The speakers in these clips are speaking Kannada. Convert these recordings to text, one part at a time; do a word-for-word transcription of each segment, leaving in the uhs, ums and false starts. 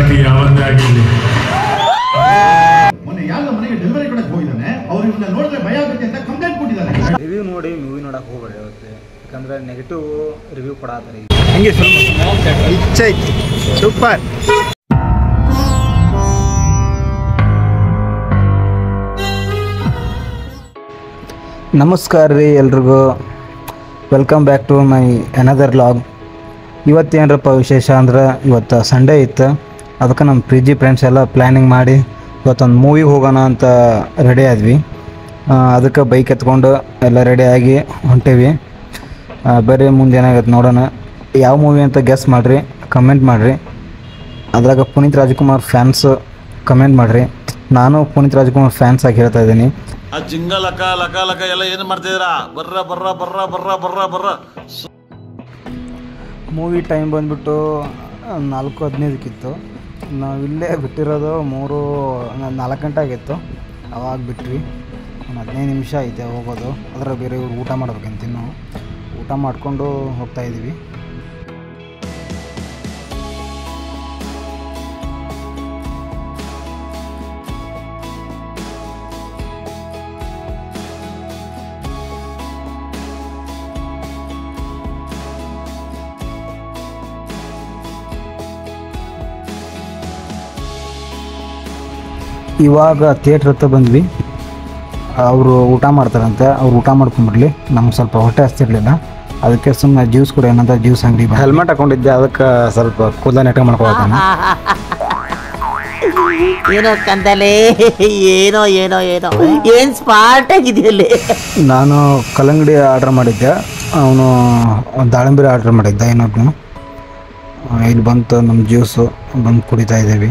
ಜಾತಿ ಯಾವಂದೇ ಆಗಿರಲಿ. ಮೊನ್ನೆ ಯಾರ ಮನೆಗೆ ಡೆಲಿವರಿ ಕೊಡಕ್ಕೆ ಹೋಗಿದ್ದಾನೆ, ಅವ್ರು ಇವನ್ನ ನೋಡಿದ್ರೆ ಭಯ ಆಗುತ್ತೆ ಅಂತ ಕಂಪ್ಲೇಂಟ್ ಕೊಟ್ಟಿದ್ದಾರೆ. ರಿವ್ಯೂ ನೋಡಿ ಮೂವಿ ನೋಡಕ್ಕೆ ಹೋಗ್ಬೇಡಿ ಅವತ್ತು, ಯಾಕಂದ್ರೆ ನೆಗೆಟಿವ್ ರಿವ್ಯೂ ಕೊಡಾತಾರೆ. ಹಂಗೆ ಫಿಲ್ಮ್ ಇಚ್ಛೆ ಐತಿ ಸೂಪರ್. ನಮಸ್ಕಾರ ರೀ ಎಲ್ರಿಗೂ, welcome back to my another vlog. ಇವತ್ತೇನರಪ್ಪ ವಿಶೇಷ ಅಂದ್ರೆ ಇವತ್ತು ಸಂಡೇ ಇತ್ತು, ಅದಕ್ಕೆ ನಮ್ಮ ಪ್ರೀಜಿ ಫ್ರೆಂಡ್ಸ್ ಎಲ್ಲ ಪ್ಲ್ಯಾನಿಂಗ್ ಮಾಡಿ ಇವತ್ತೊಂದು ಮೂವಿಗೆ ಹೋಗೋಣ ಅಂತ ರೆಡಿ ಆದ್ವಿ. ಅದಕ್ಕೆ ಬೈಕ್ ಎತ್ಕೊಂಡು ಎಲ್ಲ ರೆಡಿಯಾಗಿ ಹೊಂಟೇವಿ. ಬರೀ ಮುಂದೆ ಏನಾಗತ್ತೆ ನೋಡೋಣ. ಯಾವ ಮೂವಿ ಅಂತ ಗೆಸ್ ಮಾಡಿರಿ, ಕಮೆಂಟ್ ಮಾಡಿರಿ. ಅದ್ರಾಗ ಪುನೀತ್ ರಾಜ್ಕುಮಾರ್ ಫ್ಯಾನ್ಸ್ ಕಮೆಂಟ್ ಮಾಡಿರಿ. ನಾನು ಪುನೀತ್ ರಾಜ್ಕುಮಾರ್ ಫ್ಯಾನ್ಸ್ ಆಗಿ ಹೇಳ್ತಾ ಇದ್ದೀನಿ. ಆ ಜಿಂಗ ಲಕ ಲಕ ಲಕ ಎಲ್ಲ ಏನು ಮಾಡ್ತಿದ್ದೀರಾ? ಬರ್ರ ಬರ್ರ ಬರ್ರ ಬರ್ರ ಬರ್ರ ಬರ್ರ. ಮೂವಿ ಟೈಮ್ ಬಂದುಬಿಟ್ಟು ನಾಲ್ಕು ಹದಿನೈದಕ್ಕಿತ್ತು. ನಾವು ಇಲ್ಲೇ ಬಿಟ್ಟಿರೋದು ಮೂರು ನಾಲ್ಕು ಗಂಟೆ ಆಗಿತ್ತು. ಅವಾಗ ಬಿಟ್ವಿ. ಒಂದು ಹದಿನೈದು ನಿಮಿಷ ಐತೆ ಹೋಗೋದು. ಅದರ ಬೇರೆ ಇವ್ರು ಊಟ ಮಾಡ್ಬೇಕಂತ ಇನ್ನು ಊಟ ಮಾಡಿಕೊಂಡು ಹೋಗ್ತಾಯಿದ್ದೀವಿ. ಇವಾಗ ಥಿಯೇಟ್ರ್ ಹತ್ರ ಬಂದ್ವಿ. ಅವರು ಊಟ ಮಾಡ್ತಾರಂತೆ, ಅವ್ರು ಊಟ ಮಾಡ್ಕೊಂಬಿಡ್ಲಿ. ನಮ್ಗೆ ಸ್ವಲ್ಪ ಹೊಟ್ಟೆ ಹಸ್ತಿರ್ಲಿಲ್ಲ, ಅದಕ್ಕೆ ಸುಮ್ಮನೆ ಜ್ಯೂಸ್ ಕೂಡ ಏನಂತ ಜ್ಯೂಸ್ ಅಂಗಡಿ ಹೆಲ್ಮೆಟ್ ಹಾಕೊಂಡಿದ್ದೆ, ಅದಕ್ಕೆ ಸ್ವಲ್ಪ ಕೂದಲ ನೆಟ್ಟ ಮಾಡ್ಕೊಳ್ತಾನೆ. ಏನೋ ಕಂದಲೆ, ಏನೋ ಏನೋ ಏನೋ ಏನು ಸ್ಪಾಟ್ ಆಗಿದೆಯಲ್ಲಿ. ನಾನು ಕಲ್ಲಂಗಡಿ ಆರ್ಡ್ರ್ ಮಾಡಿದ್ದೆ, ಅವನು ದಾಳಿಂಬೆ ಆರ್ಡ್ರ್ ಮಾಡಿದ್ದೆ ಇನ್ನೊಬ್ಬನು. ಇಲ್ಲಿ ಬಂತು ನಮ್ಮ ಜ್ಯೂಸು, ಬಂದು ಕುಡಿತಾ ಇದ್ದೀವಿ.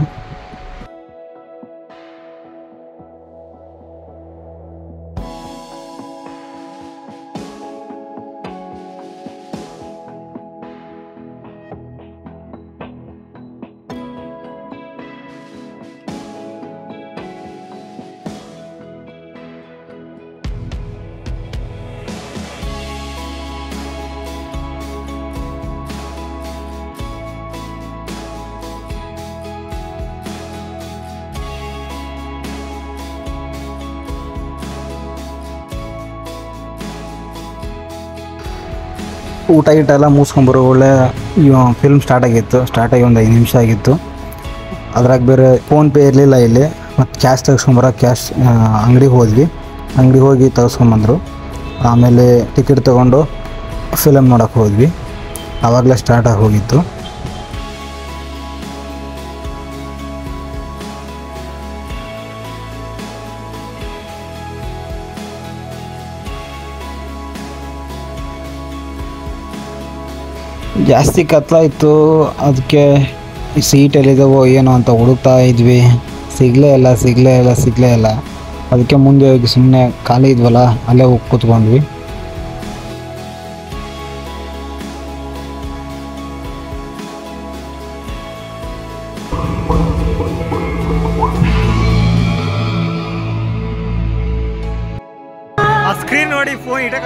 ಊಟ ಗೀಟ ಎಲ್ಲ ಮುಗಿಸ್ಕೊಂಬರೋ ಒಳ್ಳೆ ಫಿಲ್ಮ್ ಸ್ಟಾರ್ಟ್ ಆಗಿತ್ತು. ಸ್ಟಾರ್ಟ್ ಆಗಿ ಒಂದು ಐದು ನಿಮಿಷ ಆಗಿತ್ತು. ಅದ್ರಾಗ ಬೇರೆ ಫೋನ್ಪೇ ಇರಲಿಲ್ಲ ಇಲ್ಲಿ. ಮತ್ತು ಕ್ಯಾಶ್ ತೆಗೆಸ್ಕೊಂಬರೋ ಕ್ಯಾಶ್ ಅಂಗಡಿಗೆ ಹೋದ್ವಿ. ಅಂಗಡಿಗೆ ಹೋಗಿ ತೆಗೆಸ್ಕೊಂಬಂದರು. ಆಮೇಲೆ ಟಿಕೆಟ್ ತೊಗೊಂಡು ಫಿಲಮ್ ನೋಡೋಕ್ಕೆ ಹೋದ್ವಿ. ಆವಾಗಲೇ ಸ್ಟಾರ್ಟ್ ಆಗಿ ಹೋಗಿತ್ತು. ಜಾಸ್ತಿ ಕತ್ಲಾಯಿತು, ಅದಕ್ಕೆ ಸೀಟ್ ಎಲ್ಲಿದ್ದಾವೋ ಏನೋ ಅಂತ ಹುಡುಕ್ತಾ ಇದ್ವಿ. ಸಿಗಲೇ ಇಲ್ಲ ಸಿಗಲೇ ಇಲ್ಲ ಸಿಗಲೇ ಇಲ್ಲ ಅದಕ್ಕೆ ಮುಂದೆ ಹೋಗಿ ಸುಮ್ಮನೆ ಖಾಲಿ ಇದ್ವಲ್ಲ, ಅಲ್ಲೇ ಹೋಗಿ ಕೂತ್ಕೊಂಡ್ವಿ. ಆ ಸ್ಕ್ರೀನ್ ನೋಡಿ ಫೋನ್ ಇಟ್ಟ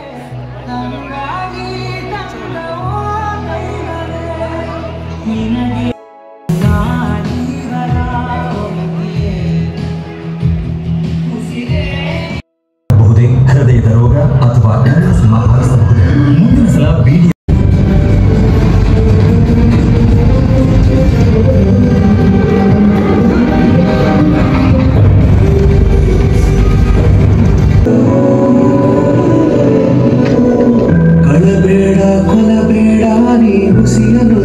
ಬಹುದೇ ಹೃದಯದ ರೋಗ ಅಥವಾ ಮುಂದಿನ ಸಲ ಬೀಡಿ ಕಳಬೇಡ ಕೊಲಬೇಡ ನೀ ಹುಸಿಯನು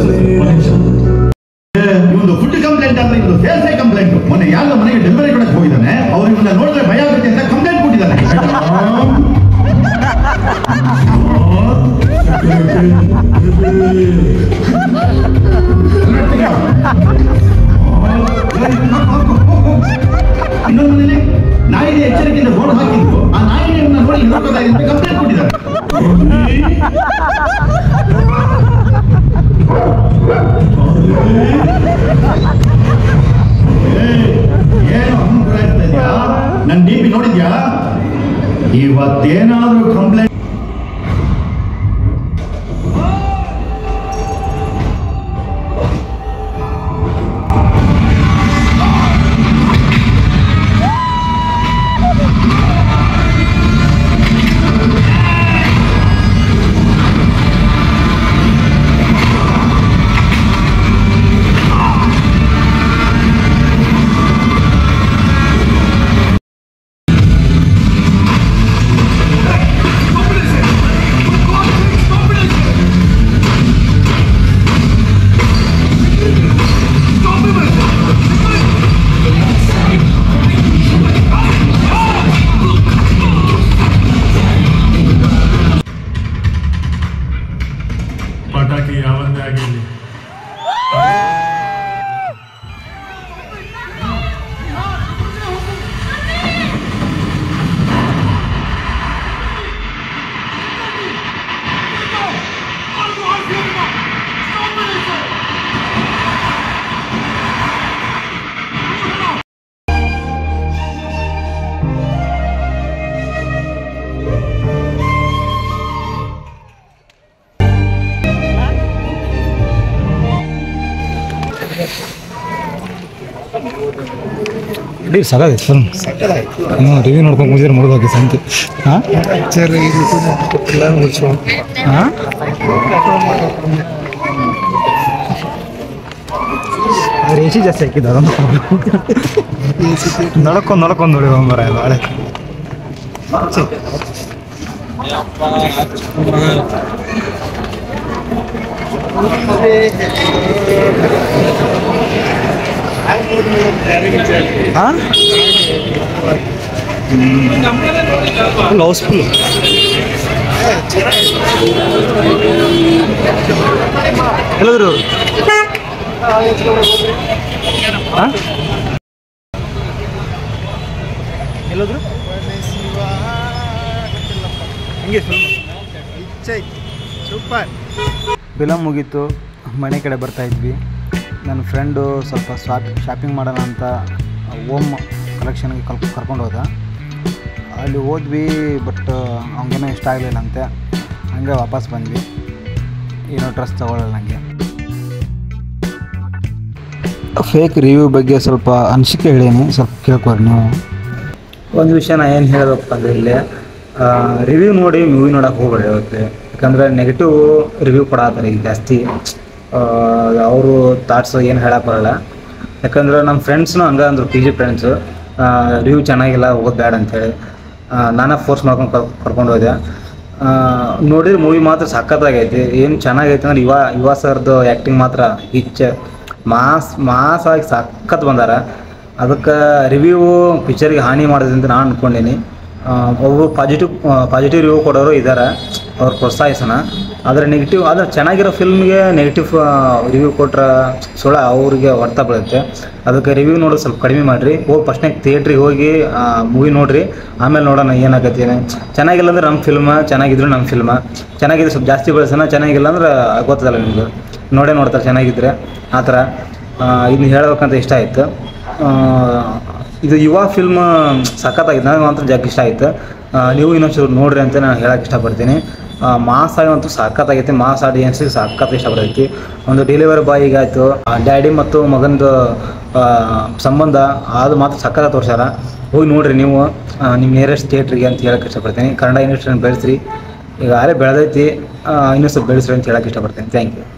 ಇವೊಂದು ಫುಡ್ ಕಂಪ್ಲೇಂಟ್ ಅಂದ್ರೆ ಇದು ಸೇಲ್ಸ್ ಕಂಪ್ಲೇಂಟ್. ಮೊನ್ನೆ ಯಾರ ಮನೆಗೆ ಡೆಲಿವರಿ ಕೊಡಕ್ಕೆ ಹೋಗಿದ್ದಾನೆ, ಅವ್ರು ಇವನ್ನ ನೋಡಿದ್ರೆ ಭಯ ಆಗುತ್ತೆ ಅಂತ ಕಂಪ್ಲೇಂಟ್ ಕೊಟ್ಟಿದ್ದಾರೆ. ಇನ್ನೊಂದು ಮನೇಲಿ ನಾಯಿಗೆ ಎಚ್ಚರಿಕೆಯಿಂದ ಬೋರ್ಡ್ ಹಾಕಿದ್ರು, ಆ ನಾಯಿನ ನೋಡಿ ನೋಡ್ಕೋತಾ ಇದೆ ಅಂತ ಕಂಪ್ಲೇಂಟ್ ಕೊಟ್ಟಿದ್ದಾರೆ. ಏನು ಅನುಕೂಲ ಇರ್ತಾ ಇದೆಯಾ? ನನ್ನ ಡಿ ಪಿ ನೋಡಿದ್ಯಾ? ಇವತ್ತೇನಾದ್ರೂ ಕಂಪ್ಲೇಂಟ್ ಪಟಾಕಿ ಯಾವಂದೇ ಆಗಿರಲಿ, ಇಡೀ ಸಗದ ಸರ್ ಹ್ಞೂ ರಿವ್ಯೂ ನೋಡ್ಕೊಂಡು ಮುಗಿದ್ರೆ ಮುಗಿದೋಗಿ ಸಂತೆ ಹಾಂ ಹಾಂ ರೇಷಿ ಜಾಸ್ತಿ ಹಾಕಿದ್ದ ಅದೊಂದು ನಡ್ಕೊಂಡು ನಡ್ಕೊಂಡು ನೋಡಿ ಬರ ನಾಳೆ ಹಾಂ ಹೌಸ್ಫುಲ್ ಎಲ್ಲದ್ರು ಹಾಂ ಎಲ್ಲದ್ರು ಹಂಗೆ ಸೂಪರ್. ಫಿಲಮ್ ಮುಗೀತು, ಮನೆ ಕಡೆ ಬರ್ತಾಯಿದ್ವಿ. ನನ್ನ ಫ್ರೆಂಡು ಸ್ವಲ್ಪ ಶಾಪ್ ಶಾಪಿಂಗ್ ಮಾಡೋಣ ಅಂತ ಓಮ್ ಕಲೆಕ್ಷನ್ಗೆ ಕಲ್ ಕರ್ಕೊಂಡು ಹೋದ. ಅಲ್ಲಿ ಹೋದ್ವಿ, ಬಟ್ ಅವ್ನಿಗೇನೋ ಇಷ್ಟ ಆಗಲಿಲ್ಲ ಅಂತೆ. ಹಂಗೆ ವಾಪಸ್ ಬಂದ್ವಿ, ಏನೋ ಡ್ರೆಸ್ ತಗೊಳ್ಳಲ್ಲ ನನಗೆ. ಫೇಕ್ ರಿವ್ಯೂ ಬಗ್ಗೆ ಸ್ವಲ್ಪ ಅನಿಸಿಕೆ ಹೇಳೀನಿ, ಸ್ವಲ್ಪ ಕೇಳ್ಕೊರಿ ನೀವು. ಒಂದು ವಿಷಯ ನಾ ಏನು ಹೇಳಬೇಕಪ್ಪ ಅಂದರೆ ಇಲ್ಲಿ ರಿವ್ಯೂ ನೋಡಿ ಮೂವಿ ನೋಡೋಕೆ ಹೋಗ್ಬೇಡಿ ಅವತ್ತು. ಯಾಕಂದರೆ ನೆಗೆಟಿವ್ ರಿವ್ಯೂ ಕೊಡತ್ತಾರೆ ಈಗ ಜಾಸ್ತಿ. ಅವರು ಥಾಟ್ಸ್ ಏನು ಹೇಳಕ್ಕೆ ಬರೋಲ್ಲ. ಯಾಕಂದ್ರೆ ನಮ್ಮ ಫ್ರೆಂಡ್ಸ್ನು ಹಂಗೆ ಅಂದರು, ಪಿ ಜಿ ಫ್ರೆಂಡ್ಸು ರಿವ್ಯೂ ಚೆನ್ನಾಗಿಲ್ಲ ಹೋಗೋದು ಬ್ಯಾಡ ಅಂಥೇಳಿ. ನಾನೇ ಫೋರ್ಸ್ ಮಾಡ್ಕೊಂಡು ಕರ್ ಕರ್ಕೊಂಡು ಹೋದೆ. ನೋಡಿದ್ರೆ ಮೂವಿ ಮಾತ್ರ ಸಖತ್ತಾಗೈತಿ. ಏನು ಚೆನ್ನಾಗೈತೆ ಅಂದ್ರೆ ಯುವ ಯುವ ಸರ್ದು ಆ್ಯಕ್ಟಿಂಗ್ ಮಾತ್ರ ಹಿಚ್ಚ ಮಾಸ್ ಮಾಸ್ ಆಗಿ ಸಖತ್ ಬಂದಾರ. ಅದಕ್ಕೆ ರಿವ್ಯೂ ಪಿಕ್ಚರಿಗೆ ಹಾನಿ ಮಾಡೋದು ಅಂತ ನಾನು ಅಂದ್ಕೊಂಡೀನಿ. ಒಬ್ಬರು ಪಾಸಿಟಿವ್ ಪಾಸಿಟಿವ್ ರಿವ್ಯೂ ಕೊಡೋರು ಇದ್ದಾರೆ, ಅವ್ರು ಪ್ರೋತ್ಸಾಹಿಸೋಣ. ಆದರೆ ನೆಗೆಟಿವ್ ಆದರೆ ಚೆನ್ನಾಗಿರೋ ಫಿಲ್ಮ್ಗೆ ನೆಗೆಟಿವ್ ರಿವ್ಯೂ ಕೊಟ್ರೆ ಸುಳ್ಳ ಅವ್ರಿಗೆ ಹೊರ್ತಾ ಬೀಳುತ್ತೆ. ಅದಕ್ಕೆ ರಿವ್ಯೂ ನೋಡೋದು ಸ್ವಲ್ಪ ಕಡಿಮೆ ಮಾಡಿರಿ. ಹೋಗಿ ಫಸ್ಟ್ನಾಗ ಥಿಯೇಟ್ರಿಗೆ ಹೋಗಿ ಮೂವಿ ನೋಡಿರಿ, ಆಮೇಲೆ ನೋಡೋಣ ಏನಾಗತ್ತೆ. ಚೆನ್ನಾಗಿಲ್ಲ ಅಂದ್ರೆ ನಮ್ಮ ಫಿಲ್ಮ, ಚೆನ್ನಾಗಿದ್ರು ನಮ್ಮ ಫಿಲ್ಮ. ಚೆನ್ನಾಗಿದ್ರೆ ಸ್ವಲ್ಪ ಜಾಸ್ತಿ ಬೆಳೆಸೋಣ, ಚೆನ್ನಾಗಿಲ್ಲ ಅಂದ್ರೆ ಗೊತ್ತದಲ್ಲ ನಿಮ್ಗೆ, ನೋಡೇ ನೋಡ್ತಾರೆ ಚೆನ್ನಾಗಿದ್ದರೆ ಆ ಥರ. ಇದನ್ನ ಹೇಳ್ಬೇಕಂತ ಇಷ್ಟ ಆಯಿತು. ಇದು ಯುವ ಫಿಲ್ಮ್ ಸಖತ್ತಾಗಿತ್ತು, ನನಗೆ ಮಾತ್ರ ಜಾಗ ಇಷ್ಟ ಆಯಿತು. ನೀವು ಇನ್ನೊಂಚೂರು ನೋಡ್ರಿ ಅಂತ ನಾನು ಹೇಳಕ್ಕೆ ಇಷ್ಟಪಡ್ತೀನಿ. ಮಾಸ್ ಆಗಿ ಅಂತೂ ಸಖತ್ತಾಗೈತಿ, ಮಾಸ್ ಆಡಿಯನ್ಸಿಗೆ ಸಖತ್ ಇಷ್ಟಪಡೈತಿ. ಒಂದು ಡೆಲಿವರಿ ಬಾಯಿಗಾಯಿತು, ಡ್ಯಾಡಿ ಮತ್ತು ಮಗಂದು ಸಂಬಂಧ ಅದು ಮಾತ್ರ ಸಖತ್ತಾಗಿ ತೋರಿಸ್ಯಾರ. ಹೋಗಿ ನೋಡಿರಿ ನೀವು ನಿಮ್ಮ ನಿಯರೆಸ್ಟ್ ಥಿಯೇಟ್ರಿಗೆ ಅಂತ ಹೇಳಕ್ಕೆ ಇಷ್ಟಪಡ್ತೀನಿ. ಕನ್ನಡ ಇಂಡಸ್ಟ್ರಿಯನ್ನು ಬೆಳೆಸ್ರಿ, ಈಗ ಆರೇ ಬೆಳೆದೈತಿ, ಇನ್ನೂ ಸ್ವಲ್ಪ ಬೆಳೆಸ್ರಿ ಅಂತ ಹೇಳಕ್ಕೆ ಇಷ್ಟಪಡ್ತೀನಿ. Thank you.